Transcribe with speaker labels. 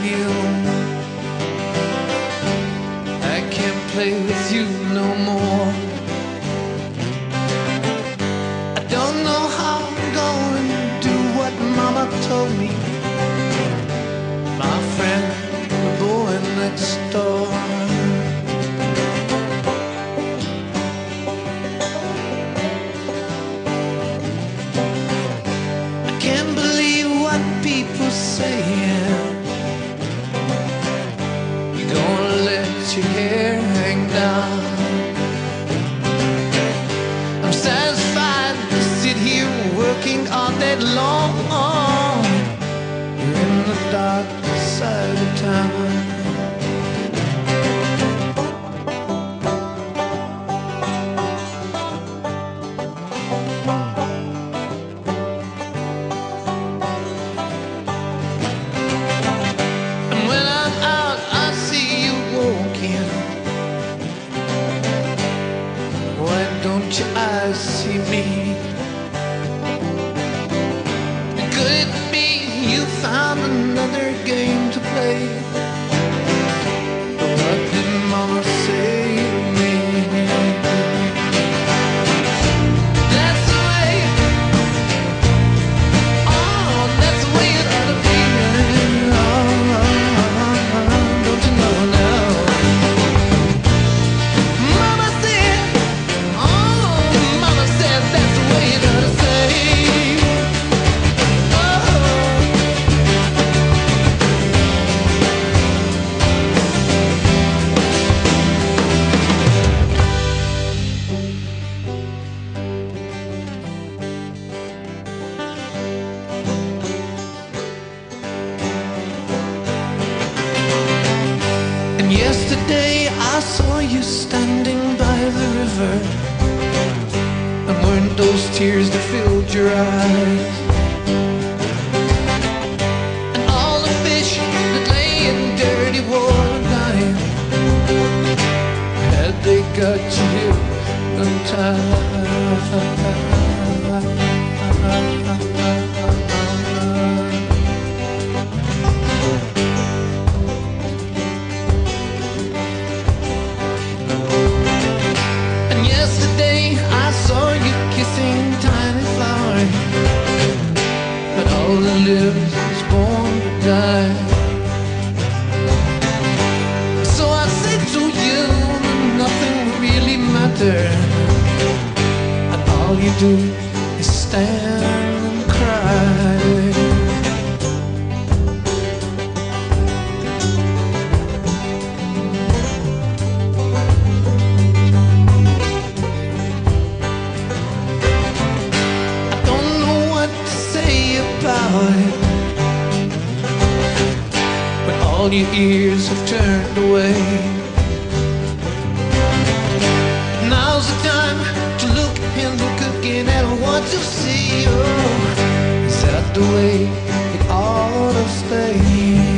Speaker 1: you. I can't play with you no more. I don't know how I'm going to do what Mama told me. My friend, the boy next door. I can't believe what people saying. You're gonna let your hair hang down. I'm satisfied to sit here working all day long. You're in the dark side of town. And when I'm out, I see you walking. Why don't your eyes see me? Could it be you found another game to play? What did Mama say to me? That's the way, oh, that's the way it ought to be. Don't you know now? Mama said, oh, Mama said that's the way it ought to say. And yesterday I saw you standing by the river. And weren't those tears that filled your eyes? And all the fish that lay in dirty water dying, had they got you hypnotized? Yesterday I saw you kissing tiny flowers, but all that lives is born to die. So I say to you that nothing really matters, and all you do is stand and cry. But all your ears have turned away. Now's the time to look and look again at what you see. Oh, is that the way it ought to stay?